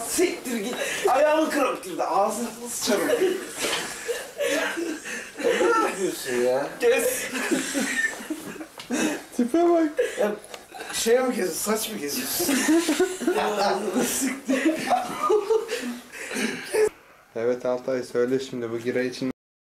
Siktir git. Ayağımı kırıp girdi. Ağzına sıçarım. Ne yapıyorsun ya? Kes. Tipe bak. Ya, şey mi kesiyorsun? Saç mı kesiyorsun? Evet Altay söyle şimdi bu gira için